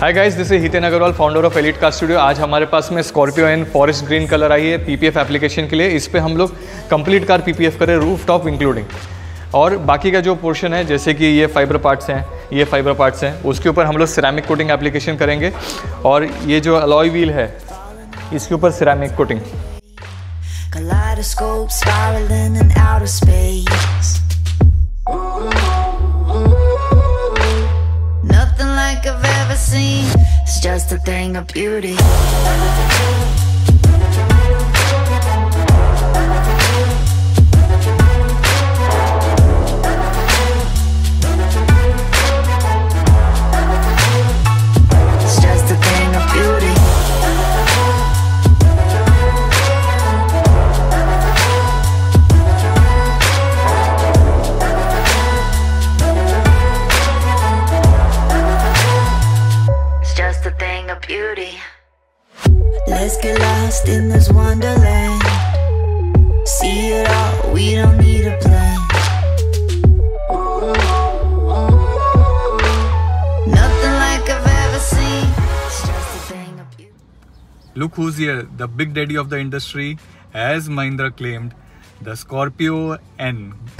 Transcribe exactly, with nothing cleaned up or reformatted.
Hi guys, this is Hiten Agarwal, founder of elite car studio. आज हमारे पास में स्कॉर्पियो-N फॉरेस्ट ग्रीन कलर आई है पीपीएफ एप्लीकेशन के लिए। इस पे हम लोग कंप्लीट कार पीपीएफ करें, रूफ टॉप इंक्लूडिंग, और बाकी का जो पोर्शन है जैसे कि ये फाइबर पार्ट्स हैं, ये फाइबर पार्ट्स हैं, उसके ऊपर हम लोग सिरेमिक कोटिंग एप्लीकेशन करेंगे। और ये जो अलॉय व्हील है इसके ऊपर ceramic coating. Kaleidoscope spiraling in outer space. Nothing like I've ever seen. It's just a thing of beauty. It's just a thing of beauty. Beauty. Let's get lost in this wonderland. See it all, we don't need a plan. Nothing like I've ever seen. It's just a thing of beauty. Look who's here, the big daddy of the industry, as Mahindra claimed, the Scorpio-N.